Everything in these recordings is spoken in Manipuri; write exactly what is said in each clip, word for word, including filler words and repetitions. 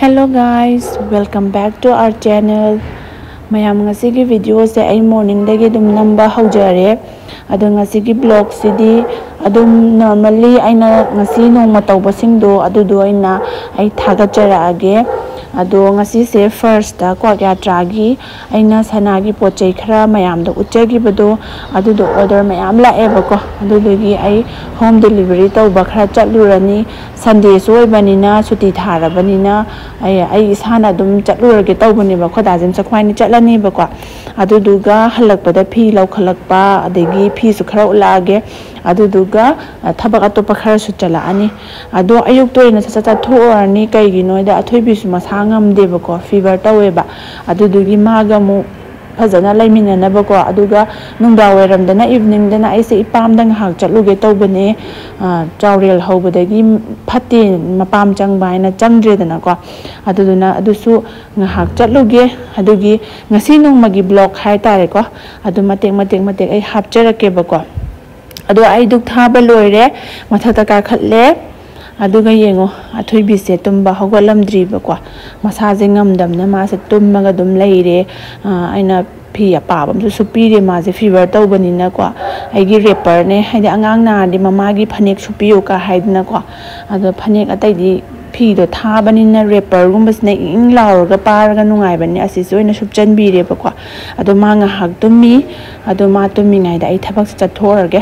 Hello guys, welcome back to our channel. Mayam ngasigi video se ay morning dagi dum namba haujare. Ado ngasigi vlog sidi adum normally aina ngasi nong matawba singdo adudo aina ay thagachara age. Ado ngasi se first da kwa kya tragi aina sanagi pochai khara mayam da uchagi bado adudo order mayam la eba ko adudogi ay home delivery tawba khara chatlurani Sunday so banina suti thara banina ay ay isana dum chatlurage tawbani ba khoda jim sakhwani chatlani ba ko aduduga halakpada phi law khalakpa adegi phi su khara ulage aduduga thabak atopa khara su chala ani ado ayuk toina sa sa thoarni kaigi noida athoibi su masangam deba ko fever taweba adudugi maga mu fazana laimina na ba ko aduga nungda weram dana evening dana aise ipam dang hak chatluge tawbane chawrel hobadagi phatti mapam changba ina changdre dana ko aduduna adusu ngahak chatluge adugi ngasi nongmagi blog hai tare ko adu matek matek matek ai hapcharake ba ko adu ai duk thaba loire mathata ka khatle aduga yengo athoibi se tumba hogalamdri ba ko masaje ngamdamna ma se tummaga dum leire aina phi apabam su supire ma je fever tawbanina ko aigi rapper ne haide angang na di mamagi phanek supiyo ka haidna ko ado phanek atai di phi do thabanina rapper gumbasne ing laurga paraga nungai bani asi soina supchan bire ba ko ado manga hak tummi ado ma tummi ngai da ai thabak chathorage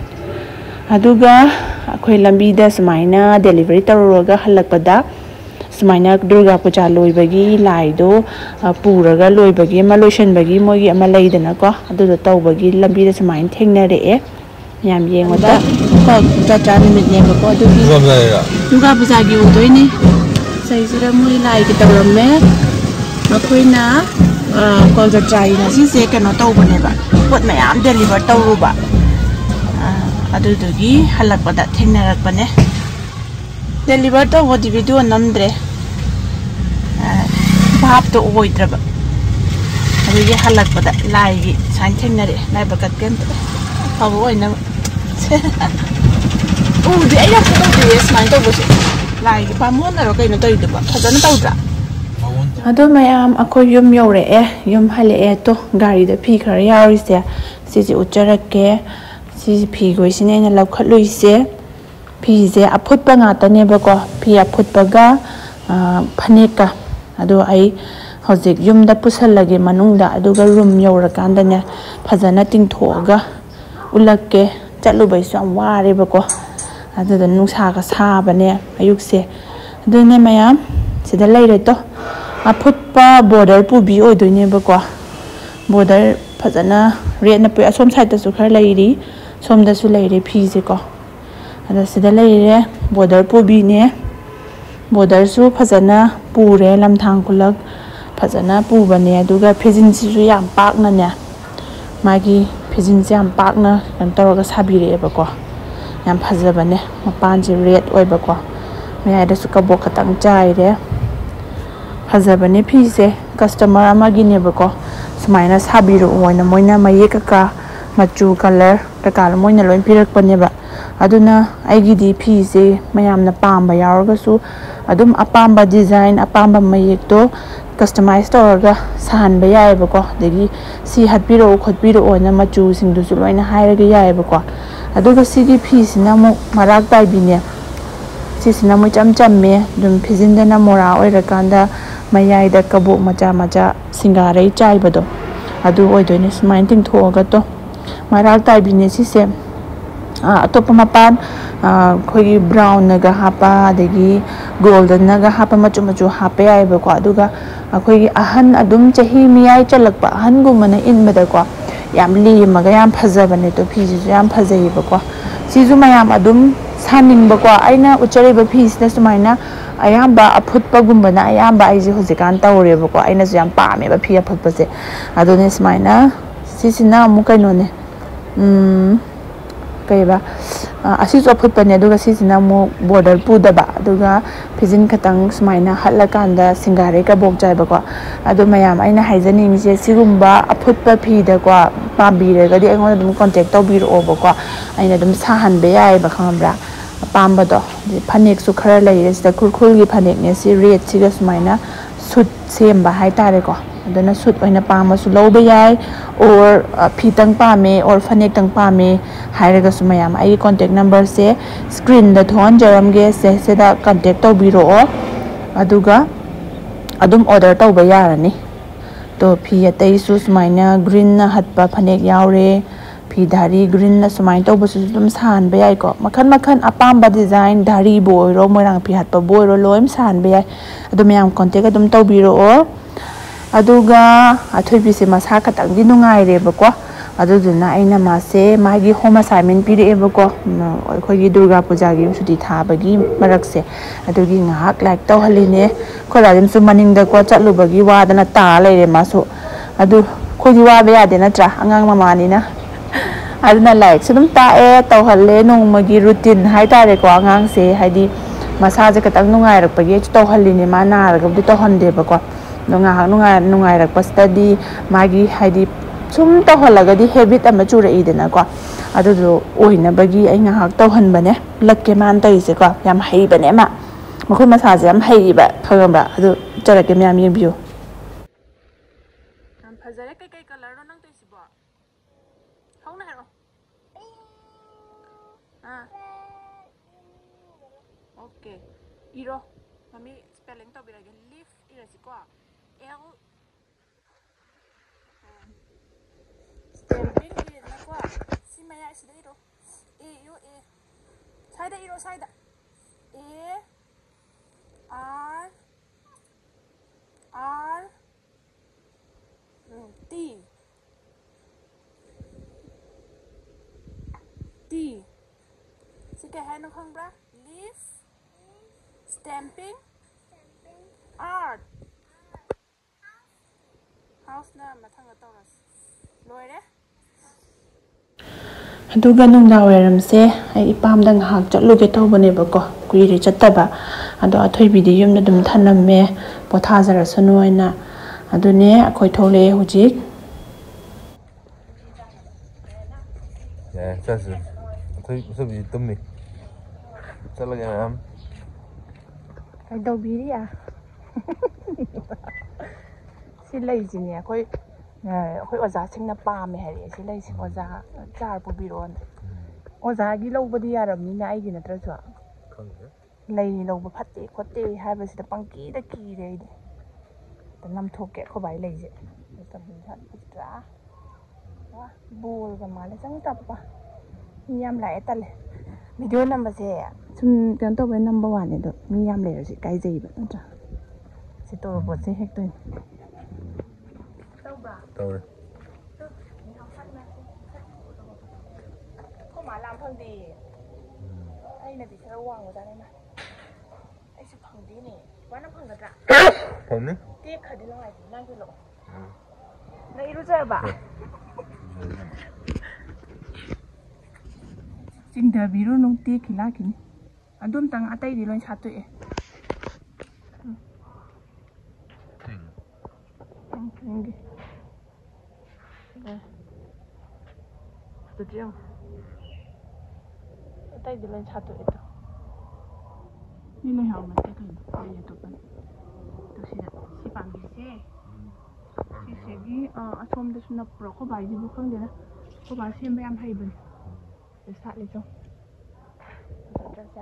aduga akhoi lambi da sumaina delivery tawroga halakpada sumaina Durga Puja loibagi laido puraga loibagi ma lotion bagi mogi ama leidana ko adu tawbagi lambi da sumain thengnare e yam yengoda ko ta ta nimit ne ko adu Durga Puja gi udoini saisira moi lai ki tawramme makhoina ko ta try na si se kano tawbane ba pot mayam deliver tawruba adudugi halakpada thengnarakpane deliver to wodi video namdre bab to oidraba adugi halakpada laigi sain thengnare lai bakat ken pabu oina o de ayo ko de sain to bosi laigi pamon ro kaino toiduba phajana tawdra ado mayam akoi yum yore e yum hale e to gari da phi khar yauri se siji ucharake si phi goi sine na lakhat luise phi je aphutpa nga tane ba ko phi aphutpa ga phaneka ado ai hojik yumda pusalage manungda aduga room yora kandane phajana tingthoga ulakke chatlubai sam ware ba ko adu da nungsa ga sabane ayukse adune mayam sida leire to aphutpa border pubi oidoine ba ko border phajana red na pu asom side ta su khar leiri somda su leire phi je ko ada sida leire border pubi ne border su phajana pure lamthang kulak phajana pubane aduga phejin si su yam pakna ne magi phejin si yam pakna kan tawga sabire ba ko yam phajabane mapan ji red oi ba ko me ada su ka bok katang chai re phajabane phi se customer amagi ne ba ko sumaina sabiro oina moina maye ka ka machu color ka ka moina loin pirak pane ba aduna aigi di phi se mayamna pamba yaurga su adum apamba design apamba mayek to customize torga sahan ba yai ba ko degi si hatpiro khotpiro ona machu singdu su loina hairaga yai ba ko aduga sigi phi sina mo marak tai bine si sina mo cham cham me dum phijinda na mora oira kanda mayai da kabuk macha macha singarai chai bado adu oidoine smain ting thoga to marak tai bine si se atopa mapan khoi brown naga hapa degi golden naga hapa machu machu hape ai ba ko aduga akhoi ahan adum chahi miyai chalakpa ahan gumana inbada ko yam li maga yam phajabane to phi ju yam phajai ba ko sizu mayam adum saning ba ko aina uchare ba phi sida sumaina ayamba aphutpa gumbana ayamba aiji hojikan tawre ba ko aina ju yam paame ba phi aphutpa se adone sumaina sisina mu kaino ne um kaiba asi so phutpane aduga sisina mo border pudaba aduga phijin khatang sumaina hatlakanda singare ka bok jai ba ko adu mayam aina haijani mi se sigumba aphutpa phi da ko pambire ga di angon dum contact to biro ba ko aina dum sahan be yai ba khambra ꯑꯄꯥꯝꯕꯗꯣ ꯐꯅꯦꯛꯁꯨ ꯈꯔ ꯂꯩꯔꯦ ꯁꯤꯗ ꯈꯨꯔꯈꯨꯜꯒꯤ ꯐꯅꯦꯛꯅꯦ ꯁꯤ ꯔꯦꯠꯁꯤꯒ ꯁꯨꯃꯥꯏꯅ ꯁꯨꯠ ꯁꯦꯝꯕ ꯍꯥꯏꯇꯥꯔꯦꯀꯣ ꯑꯗꯨꯅ ꯁꯨꯠ ꯑꯣꯏꯅ ꯄꯥꯝꯃꯁꯨ ꯂꯧꯕ ꯌꯥꯏ ꯑꯣꯔ ꯐꯤꯇꯪ ꯄꯥꯝꯃꯦ ꯑꯣꯔ ꯐꯅꯦꯛꯇꯪ ꯄꯥꯝꯃꯦ ꯍꯥꯏꯔꯒꯁꯨ ꯃꯌꯥꯝ ꯑꯩꯒꯤ ꯀꯣꯟꯇꯦꯛ ꯅꯝꯕꯔꯁꯦ ꯁ꯭ꯀ꯭ꯔꯤꯟꯗ ꯊꯣꯛꯍꯟꯖꯔꯝꯒꯦ ꯁꯦ ꯁꯤꯗ ꯀꯟꯇꯦꯛ ꯇꯧꯕꯤꯔꯛꯑꯣ ꯑꯗꯨꯒ ꯑꯗꯨꯝ ꯑꯣꯔꯗꯔ ꯇꯧꯕ ꯌꯥꯔꯅꯤ ꯇꯣ ꯐꯤ ꯑꯇꯩꯁꯨ ꯁꯨꯃꯥꯏꯅ ꯒ꯭ꯔꯤꯟꯅ ꯍꯠꯄ ꯐꯅꯦꯛ ꯌꯥꯎꯔꯦ ꯐꯤ ꯙꯥꯔꯤ ꯒ꯭ꯔꯤꯟꯅ ꯁꯨꯃꯥꯏꯅ ꯇꯧꯕꯁꯤꯁꯨ ꯑꯗꯨꯝ ꯁꯥꯍꯟꯕ ꯌꯥꯏꯀꯣ ꯃꯈꯟ ꯃꯈꯟ ꯑꯄꯥꯝꯕ ꯗꯤꯖꯥꯏꯟ ꯙꯥꯔꯤꯕꯨ ꯑꯣꯏꯔꯣ ꯃꯣꯏꯔꯥꯡ ꯐꯤ ꯍꯠꯄꯕꯨ ꯑꯣꯏꯔꯣ ꯂꯣꯏ ꯁꯥꯍꯟꯕ ꯌꯥꯏ ꯑꯗꯨ ꯃꯌꯥꯝ ꯀꯣꯟꯇꯦꯛ ꯑꯗꯨꯝ ꯇꯧꯕꯤꯔꯛꯑꯣ ꯑꯗꯨꯒ ꯑꯊꯣꯏꯕꯤꯁꯦ ꯃꯁꯥ ꯈꯇꯪꯗꯤ ꯅꯨꯡꯉꯥꯏꯔꯦꯕꯀꯣ ꯑꯗꯨꯗꯨꯅ ꯑꯩꯅ ꯃꯥꯁꯦ ꯃꯥꯒꯤ ꯍꯣꯝ ꯑꯁꯥꯏꯟꯃꯦꯟ ꯄꯤꯔꯛꯑꯦꯕꯀꯣ ꯑꯩꯈꯣꯏꯒꯤ ꯗꯨꯔꯒꯥ ꯄꯨꯖꯥꯒꯤ ꯁꯨꯇꯤ ꯊꯥꯕꯒꯤ ꯃꯔꯛꯁꯦ ꯑꯗꯨꯒꯤ ꯉꯥꯏꯍꯥꯛ ꯂꯥꯏꯔꯤꯛ ꯇꯧꯍꯜꯂꯤꯅꯦ ꯑꯩꯈꯣꯏ ꯔꯥꯖꯟꯁꯨ ꯃꯅꯤꯡꯗꯀꯣ ꯆꯠꯂꯨꯕꯒꯤ ꯋꯥꯗꯅ ꯇꯥ ꯂꯩꯔꯦ ꯃꯥꯁꯨ ꯑꯗꯨ ꯑꯩꯈꯣꯏꯗꯤ ꯋꯥꯕ ꯌꯥꯗꯦ ꯅꯠꯇ꯭ꯔꯥ ꯑꯉꯥꯡ ꯃꯃꯥꯅꯤꯅ ꯑꯗꯨꯅ ꯂꯥꯏꯔꯤꯛꯁꯨ ꯑꯗꯨꯝ ꯇꯥꯛꯑꯦ ꯇꯧꯍꯜꯂꯦ ꯅꯣꯡꯃꯒꯤ ꯔꯨꯇꯤꯟ ꯍꯥꯏꯇꯥꯔꯦꯀꯣ ꯑꯉꯥꯡꯁꯦ ꯍꯥꯏꯗꯤ ꯃꯁꯥꯁꯦ ꯈꯤꯇꯪ ꯅꯨꯡꯉꯥꯏꯔꯛꯄꯒꯤ ꯑꯩꯁꯨ ꯇꯧꯍꯜꯂꯤꯅꯦ ꯃꯥ ꯅꯥꯔꯒꯕꯨꯗꯤ ꯇꯧꯍꯟꯗꯦꯕꯀꯣ ꯑꯗꯣ ꯉꯥꯏꯍꯥꯛ ꯅꯨꯡꯉꯥꯏꯔꯛꯄꯁꯤꯗꯗꯤ ꯃꯥꯒꯤ ꯍꯥꯏꯗꯤ ꯁꯨꯝ ꯇꯧꯍꯜꯂꯒꯗꯤ ꯍꯦꯕꯤꯠ ꯑꯃ ꯆꯨꯔꯛꯏꯗꯅꯀꯣ ꯑꯗꯨꯗꯣ ꯑꯣꯏꯅꯕꯒꯤ ꯑꯩ ꯉꯥꯏꯍꯥꯛ ꯇꯧꯍꯟꯕꯅꯦ ꯂꯛꯀꯦ ꯃꯥꯅ ꯇꯧꯔꯤꯁꯦꯀꯣ ꯌꯥꯝ ꯍꯩꯕꯅꯦ ꯃꯥ ꯃꯈꯣꯏ ꯃꯁꯥꯁꯦ ꯌꯥꯝ ꯍꯩꯕ ꯈꯪꯉꯕ꯭ꯔꯥ ꯑꯗꯨ ꯆꯠꯂꯛꯀꯦ ꯃꯌꯥꯝ ꯌꯦꯡꯕꯤꯌꯨ ꯌꯥꯝ ꯐꯖꯔꯦ ꯀꯩꯀꯩ ꯀꯂꯔꯅꯣ ꯅꯪ ꯇꯧꯏꯁꯤꯕꯣ ꯍꯧꯅ ꯍꯥꯏꯔꯛꯑꯣ ꯑꯥ ꯑꯣꯀꯦ ꯏꯔꯣ ꯃꯃꯤ ꯁ꯭ꯄꯦꯂꯤꯡ ꯇꯧꯕꯤꯔꯒꯦ ꯂꯤꯐ ꯏꯔꯁꯤꯀꯣ ꯑꯦꯜ ꯁ꯭ꯇꯦꯝꯄꯤꯡ ꯏꯔꯦꯗꯅꯀꯣ ꯁꯤ ꯃꯌꯥꯏꯁꯤꯗ ꯏꯔꯣ ꯑꯦ ꯏꯔꯣ ꯑꯦ ꯁ꯭ꯋꯥꯏꯗ ꯏꯔꯣ ꯁ꯭ꯋꯥꯏꯗ A R R T T C ꯀꯩ ꯍꯥꯏꯅꯣ ꯈꯪꯕ꯭ꯔꯥ ꯂꯤꯐ ꯁ꯭ꯇꯦꯝꯄꯤꯡ ꯑꯥꯔꯠ ꯍꯥꯎꯁꯅ ꯃꯊꯪꯗ ꯇꯧꯔꯁꯤ ꯂꯣꯏꯔꯦ ꯑꯗꯨꯒ ꯅꯨꯡꯗꯥꯡ ꯋꯥꯏꯔꯝꯁꯦ ꯑꯩ ꯏꯄꯥꯝꯗ ꯉꯥꯏꯍꯥꯛ ꯆꯠꯂꯨꯒꯦ ꯇꯧꯕꯅꯦꯕꯀꯣ ꯀꯨꯏꯔꯦ ꯆꯠꯇꯕ ꯑꯗꯣ ꯑꯊꯣꯏꯕꯤꯗꯤ ꯌꯨꯝꯗ ꯑꯗꯨꯝ ꯊꯅꯝꯃꯦ ꯄꯣꯊꯥꯖꯔꯁꯅꯨ ꯍꯥꯏꯅ ꯑꯗꯨꯅꯦ ꯑꯩꯈꯣꯏ ꯊꯣꯛꯂꯛꯑꯦ ꯍꯧꯖꯤꯛ ꯌꯥꯏ ꯆꯠꯁꯤ ꯑꯊꯣꯏ ꯑꯊꯣꯏꯕꯤ ꯇꯨꯝꯃꯤ ꯆꯠꯂꯒꯦ ꯃꯌꯥꯝ ꯀꯩꯗꯧꯕꯤꯔꯤ ꯁꯤ ꯂꯩꯁꯤꯅꯦ ꯑꯩꯈꯣꯏ ꯑꯩꯈꯣꯏ ꯑꯣꯖꯥꯁꯤꯡꯅ ꯄꯥꯝꯃꯦ ꯍꯥꯏꯔꯛꯑꯦ ꯁꯤ ꯂꯩꯁꯦ ꯑꯣꯖꯥ ꯆꯥꯔ ꯄꯨꯕꯤꯔꯛꯑꯣꯅ ꯑꯣꯖꯥꯒꯤ ꯂꯧꯕꯗꯤ ꯌꯥꯔꯕꯅꯤꯅ ꯑꯩꯒꯤ ꯅꯠꯇ꯭ꯔꯁꯨ ꯈꯪꯗꯦ ꯂꯩ ꯂꯧꯕ ꯐꯠꯇꯦ ꯈꯣꯠꯇꯦ ꯍꯥꯏꯕꯁꯤꯗ ꯄꯪꯀꯤꯗ ꯀꯤꯔꯦ ꯑꯩꯗꯤ ꯅꯝꯊꯣꯛꯀꯦ ꯑꯩꯈꯣꯏꯕꯥꯏ ꯂꯩꯁꯦ ꯐꯖꯗ꯭ꯔꯥ ꯋꯥ ꯕꯣꯜꯒ ꯃꯥꯜꯂꯦ ꯆꯪ ꯇꯞꯄ ꯃꯤ ꯌꯥꯝ ꯂꯥꯛꯑꯦ ꯇꯜꯂꯦ ꯚꯤꯗꯤꯑꯣ ꯅꯝꯕꯁꯦ ꯁꯨꯝ ꯀꯩꯅꯣ ꯇꯧꯕꯩ ꯅꯝꯕ ꯋꯥꯅꯤ ꯑꯗꯣ ꯃꯤ ꯌꯥꯝ ꯂꯩꯔꯁꯨ ꯏꯀꯥꯏꯖꯩꯕ ꯅꯠꯇ꯭ꯔꯥ ꯁꯤ ꯇꯣꯔꯣꯕꯣꯠꯁꯦ ꯍꯦꯛꯇꯣꯏꯅꯤ ꯇꯧꯕ꯭ꯔꯥ ꯇꯧꯔꯦ ꯑꯩꯈꯣꯏ ꯃꯥ ꯂꯥꯝ ꯐꯪꯗꯦꯌꯦ ꯑꯩꯅꯗꯤ ꯈꯔ ꯋꯥꯡꯕꯖꯥꯠꯅꯤꯅ ꯑꯩꯁꯨ ꯐꯪꯗꯦꯅꯦ ꯋꯥꯅ ꯐꯪꯒꯗ꯭ꯔꯥ ꯐꯪꯅꯤ ꯇꯦꯛꯈ꯭ꯔꯗꯤ ꯅꯨꯡꯉꯥꯏꯇꯦ ꯅꯪ ꯍꯦꯜꯂꯛꯑꯣ ꯅꯪ ꯏꯔꯨꯖꯔꯕ ꯆꯤꯡꯊꯕꯤꯔꯨꯅꯨ ꯇꯦꯛꯈꯤ ꯂꯥꯛꯈꯤꯅꯤ ꯑꯗꯨꯝꯇꯪ ꯑꯇꯩꯗꯤ ꯂꯣꯏ ꯁꯥꯠꯇꯣꯛꯑꯦ ꯌꯦꯡꯒꯦ ꯑꯗꯨꯗꯤ ꯌꯦꯡꯉꯣ ꯑꯇꯩꯗꯤ ꯂꯣꯏ ꯁꯥꯠꯇꯣꯛꯑꯦꯗꯣ ꯁꯤ ꯂꯩꯍꯥꯎ ꯅꯠꯇꯦ ꯀꯩꯅꯣ ꯂꯩ ꯑꯇꯣꯞꯄꯅꯤ ꯑꯗꯣ ꯁꯤꯗ ꯁꯤ ꯄꯥꯝꯕꯤꯁꯦ ꯁꯤꯁꯤꯒꯤ ꯑꯁꯣꯝꯗꯁꯨ ꯅꯞꯄ꯭ꯔꯣ ꯑꯩꯈꯣꯏ ꯕꯥꯏꯁꯤꯕꯨ ꯈꯪꯗꯦꯅ ꯑꯩꯈꯣꯏ ꯕꯥ ꯁꯦꯝꯕ ꯌꯥꯝ ꯍꯩꯕꯅꯤ ꯁꯥꯠꯂꯤꯁꯨ ꯐꯖꯗ꯭ꯔꯁꯦ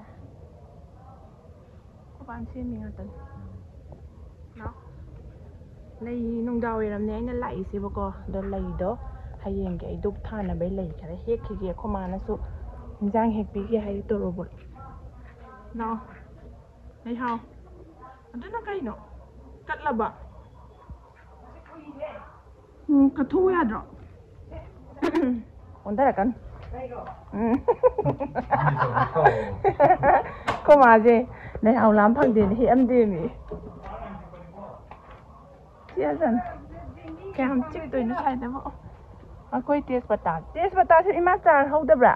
ꯑꯩꯈꯣꯏ ꯕꯥꯅ ꯁꯦꯝꯃꯤ ꯉꯥꯛꯇꯅꯤ ꯂꯥꯎ ꯂꯩ ꯅꯨꯡꯗꯥꯡ ꯋꯥꯏꯔꯝꯅꯦ ꯑꯩꯅ ꯂꯥꯛꯏꯁꯦꯕꯀꯣ ꯑꯗꯣ ꯂꯩꯗꯣ ꯍꯌꯦꯡꯒꯤ ꯑꯩ ꯙꯨꯛ ꯊꯥꯅꯕꯩ ꯂꯩ ꯈꯔ ꯍꯦꯛꯈꯤꯒꯦ ꯑꯩꯈꯣꯏ ꯃꯥꯅꯁꯨ ꯏꯟꯖꯥꯡ ꯍꯦꯛꯄꯤꯒꯦ ꯍꯥꯏꯗꯤ ꯇꯣꯔꯣꯕꯣꯠ ꯂꯥꯎ ꯂꯩꯍꯥꯎ ꯑꯗꯨꯅ ꯀꯩꯅꯣ ꯀꯠꯂꯕ ꯎꯝ ꯀꯠꯊꯣꯛꯎ ꯌꯥꯗ꯭ꯔꯣ ꯑꯣꯟꯊꯔꯛꯀꯅꯨ ꯎꯝ ꯑꯩꯈꯣꯏ ꯃꯥꯁꯦ ꯂꯩꯍꯥꯎ ꯂꯥꯝ ꯐꯪꯗꯦꯅ ꯍꯦꯛꯑꯝꯗꯦꯃꯤ ꯆꯤꯛꯑꯖꯅꯨ ꯀꯌꯥꯝ ꯆꯤꯛꯇꯣꯏꯅꯣ ꯁ꯭ꯋꯥꯏꯗꯕꯨ ꯑꯩꯈꯣꯏ ꯇꯦꯖꯄꯇꯥ ꯇꯦꯖꯄꯇꯥꯁꯨ ꯏꯃꯥ ꯆꯥꯔ ꯍꯧꯗꯕ꯭ꯔꯥ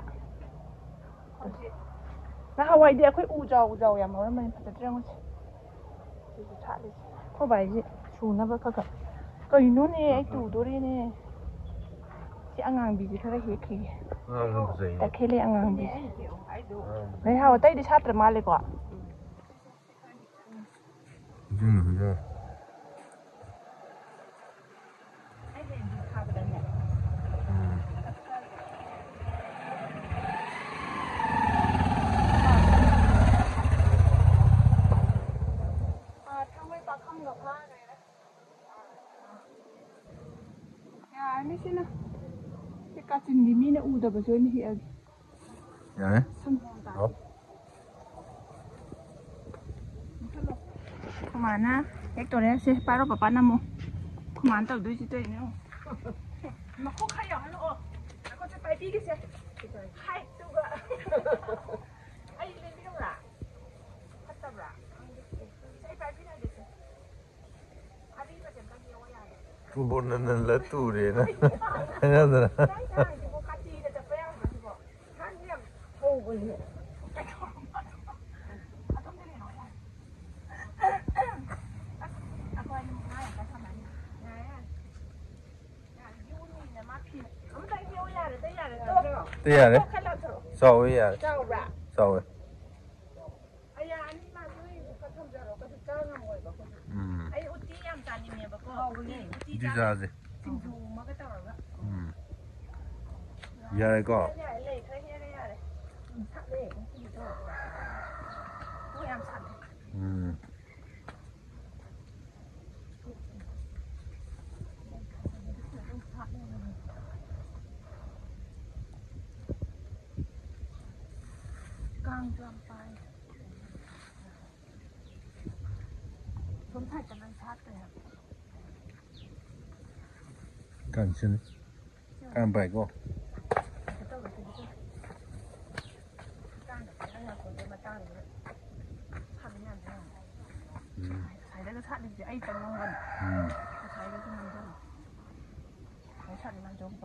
ꯅꯍꯥꯟꯋꯥꯏꯗꯤ ꯑꯩꯈꯣꯏ ꯎ ꯖꯥꯎ ꯎ ꯖꯥꯎ ꯌꯥꯝ ꯍꯧꯔꯝꯕꯅꯤ ꯐꯖꯗ꯭ꯔꯥ ꯌꯦꯡꯉꯨꯁꯦ ꯁꯤꯁꯨ ꯁꯥꯠꯂꯤꯁꯦ ꯑꯩꯈꯣꯏ ꯕꯥꯏꯁꯤ ꯁꯨꯅꯕ ꯈꯔ ꯈꯔ ꯀꯩꯅꯣꯅꯦ ꯑꯩ ꯇꯨꯗꯣꯔꯦꯅꯦ ꯁꯤ ꯑꯉꯥꯡꯕꯤꯁꯤ ꯈꯔ ꯍꯦꯛꯈꯤꯒꯦ ꯑꯉꯥꯡꯕ ꯐꯖꯩ ꯇꯈꯦꯜꯂꯤ ꯑꯉꯥꯡꯕꯤꯁꯤ ꯂꯩ ꯍꯥꯎ ꯑꯇꯩꯗꯤ ꯁꯥꯠꯇ꯭ꯔ ꯃꯥꯜꯂꯦꯀꯣ ꯁꯤꯅ ꯁꯤ ꯀꯥꯆꯤꯟꯒꯤ ꯃꯤꯅ ꯎꯗꯕꯁꯨ ꯑꯣꯏꯅ ꯍꯦꯛꯑꯒꯦ ꯌꯥꯔꯦ ꯑꯧ ꯈꯨꯃꯥꯅ ꯍꯦꯛꯇꯣꯔꯦ ꯁꯦ ꯄꯥꯏꯔꯣ ꯄꯄꯥ ꯅꯝꯃꯣ ꯈꯨꯃꯥꯅ ꯇꯧꯗꯣꯏꯁꯤ ꯇꯧꯏꯅꯦ ꯃꯈꯣꯡ ꯈꯔ ꯌꯥꯎꯍꯜꯂꯛꯑꯣ ꯑꯩꯈꯣꯏꯁꯦ ꯄꯥꯏꯕꯤꯒꯦꯁꯦ ꯍꯥꯏꯠꯇꯨꯒ ꯑꯩ ꯂꯩꯕꯤꯔꯧꯔꯥ ꯐꯠꯇꯕ꯭ꯔꯥ ꯑꯩ ꯄꯥꯏꯕꯤꯔꯒꯦꯁꯦ ꯑꯔꯤꯕꯁꯦ ꯑꯝꯇꯪ ꯌꯦꯡꯉꯣ ꯌꯥꯔꯦ ꯕꯣꯟꯅ ꯇꯨꯔꯦꯅ ꯍꯥꯏꯅꯗꯅ ꯀꯥꯇꯤꯗ ꯆꯠꯄ ꯌꯥꯕ꯭ꯔꯥ ꯁꯤꯕꯣ ꯍꯥꯟꯅ ꯌꯥꯝ ꯍꯧꯕꯅꯦ ꯇ ꯌꯥꯔꯦ ꯆꯥꯎꯋꯦ ꯌꯥꯔꯦ ꯆꯥꯎꯕ꯭ꯔꯥ ꯆꯥꯎꯋꯦ ꯑꯌꯥ ꯑꯅꯤ ꯃꯥꯁꯨ ꯊꯝꯖꯔꯣ ꯀꯩꯁꯨ ꯆꯥ ꯉꯝꯃꯣꯏꯕ ꯎꯝ ꯑꯩ ꯎꯇꯤ ꯌꯥꯝ ꯆꯥꯅꯤꯡꯉꯦꯕꯀꯣ ꯎꯇꯤ ꯆꯥꯁꯦ ꯁꯤꯡꯖꯨ ꯑꯃꯒ ꯇꯧꯔꯒ ꯎꯝ ꯌꯥꯔꯦꯀꯣ ꯌꯥꯔꯦ ꯂꯩ ꯈꯔ ꯍꯦꯛꯑꯒ ꯌꯥꯔꯦ ꯁꯥꯠꯂꯦ ꯉꯁꯤꯒꯤꯗꯣ ꯍꯣꯏ ꯌꯥꯝ ꯁꯥꯠꯂꯦ ꯎꯝ ꯀꯥꯡꯁꯨ ꯌꯥꯝ ꯄꯥꯏ ꯁꯣꯝ ꯁꯥꯏꯠꯇ ꯅꯪ ꯁꯥꯠꯇ꯭ꯔꯦ ꯍꯥꯏꯕ ꯀꯥꯡꯁꯤꯅꯤ ꯀꯥꯡ ꯄꯥꯏꯀꯣ ꯉꯁꯥꯏꯗꯒ ꯁꯥꯠꯂꯤꯁꯦ ꯑꯩ ꯆꯪꯉꯝꯒꯅꯤ ꯉꯁꯥꯏꯗꯁꯨ ꯅꯝꯖꯜꯂꯤ ꯉꯁꯥꯏ ꯁꯥꯠꯂꯤ ꯅꯝꯖꯣꯝꯄ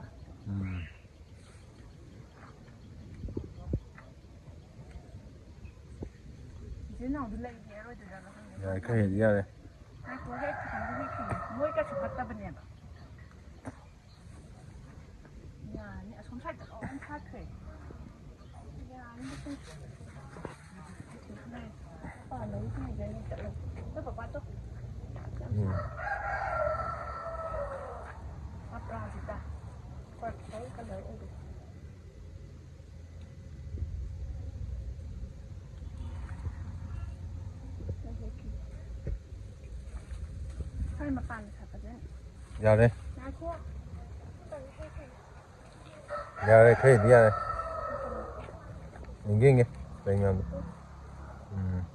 이제 나도 레이 해야 되잖아. 야, 그 얘기하래. 아, 그거 해, 방금 해. 뭐가 좋았다 보네. 야, 니 손살 때 엄청 카트. 야, 아니 무슨. 아, 너무 이제 이제 또 봐봐 또. 응. 아빠 진짜. 꽉 거기 가려 오고. 야래. 야래可以的야래. 인게 인게. 그냥. 음.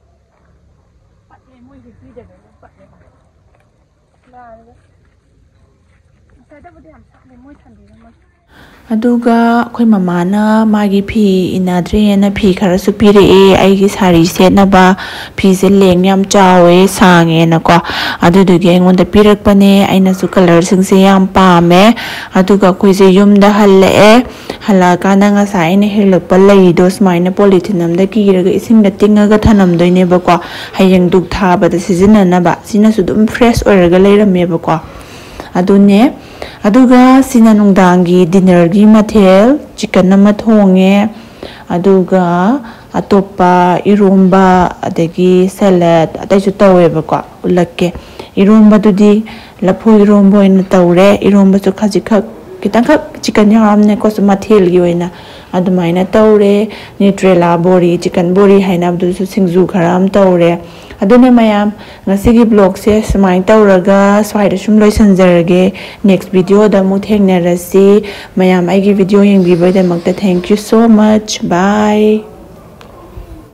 빠네 뭐 이렇게 뒤대네. 빠네. 나 이거. 사이드부터 한 사네 뭐 찬디는 뭐. ꯑꯗꯨꯒ ꯑꯩꯈꯣꯏ ꯃꯃꯥꯅ ꯃꯥꯒꯤ ꯐꯤ ꯏꯟꯅꯗ꯭ꯔꯦꯅ ꯐꯤ ꯈꯔꯁꯨ ꯄꯤꯔꯛꯑꯦ ꯑꯩꯒꯤ ꯁꯥꯔꯤ ꯁꯦꯠꯅꯕ ꯐꯤꯁꯦ ꯂꯦꯡ ꯌꯥꯝ ꯆꯥꯎꯋꯦ ꯁꯥꯡꯉꯦꯅꯀꯣ ꯑꯗꯨꯗꯨꯒꯤ ꯑꯩꯉꯣꯟꯗ ꯄꯤꯔꯛꯄꯅꯦ ꯑꯩꯅꯁꯨ ꯀꯂꯔꯁꯤꯡꯁꯦ ꯌꯥꯝ ꯄꯥꯝꯃꯦ ꯑꯗꯨꯒ ꯑꯩꯈꯣꯏꯁꯦ ꯌꯨꯝꯗ ꯍꯜꯂꯛꯑꯦ ꯍꯜꯂꯛꯑꯀꯥꯟꯗ ꯉꯁꯥꯏ ꯑꯩꯅ ꯍꯦꯛꯂꯛꯄ ꯂꯩꯗꯣ ꯁꯨꯃꯥꯏꯅ ꯄꯣꯂꯤꯊꯤꯟ ꯑꯃꯗ ꯀꯤꯔꯒ ꯏꯁꯤꯡꯗ ꯇꯤꯡꯉꯒ ꯊꯅꯝꯗꯣꯏꯅꯦꯕꯀꯣ ꯍꯌꯦꯡ ꯙꯨꯛ ꯊꯥꯕꯗ ꯁꯤꯖꯤꯟꯅꯅꯕ ꯁꯤꯅꯁꯨ ꯑꯗꯨꯝ ꯐ꯭ꯔꯦꯁ ꯑꯣꯏꯔꯒ ꯂꯩꯔꯝꯃꯦꯕꯀꯣ ꯑꯗꯨꯅꯦ ꯑꯗꯨꯒ ꯁꯤꯅ ꯅꯨꯡꯗꯥꯡꯒꯤ ꯗꯤꯅꯔꯒꯤ ꯃꯊꯦꯜ ꯆꯤꯀꯟ ꯑꯃ ꯊꯣꯡꯉꯦ ꯑꯗꯨꯒ ꯑꯇꯣꯞꯄ ꯏꯔꯣꯝꯕ ꯑꯗꯒꯤ ꯁꯦꯂꯠ ꯑꯇꯩꯁꯨ ꯇꯧꯋꯦꯕꯀꯣ ꯎꯠꯂꯛꯀꯦ ꯏꯔꯣꯝꯕꯗꯨꯗꯤ ꯂꯐꯨ ꯏꯔꯣꯝꯕ ꯑꯣꯏꯅ ꯇꯧꯔꯦ ꯏꯔꯣꯝꯕꯁꯨ ꯈꯖꯤꯛꯈꯛ ꯈꯤꯇꯪꯈꯛ ꯆꯤꯀꯟ ꯌꯥꯎꯔꯝꯅꯦꯀꯣ ꯃꯊꯦꯜꯒꯤ ꯑꯣꯏꯅ ꯑꯗꯨꯃꯥꯏꯅ ꯇꯧꯔꯦ ꯅ꯭ꯌꯨꯇ꯭ꯔꯦꯂꯥ ꯕꯣꯔꯤ ꯆꯤꯀꯟ ꯕꯣꯔꯤ ꯍꯥꯏꯅꯕꯗꯨꯁꯨ ꯁꯤꯡꯖꯨ ꯈꯔ ꯑꯃ ꯇꯧꯔꯦ ꯑꯗꯨꯅ ꯃꯌꯥꯝ ꯉꯁꯤꯒꯤ ꯕ꯭ꯂꯣꯒꯁꯦ ꯁꯨꯃꯥꯏꯅ ꯇꯧꯔꯒ ꯁ꯭ꯋꯥꯏꯗ ꯁꯨꯝ ꯂꯣꯏꯁꯤꯟꯖꯔꯒꯦ ꯅꯦꯛꯁ ꯚꯤꯗꯤꯑꯣꯗ ꯑꯃꯨꯛ ꯊꯦꯡꯅꯔꯁꯤ ꯃꯌꯥꯝ ꯑꯩꯒꯤ ꯚꯤꯗꯤꯑꯣ ꯌꯦꯡꯕꯤꯕꯒꯤꯗꯃꯛꯇ thank you so much by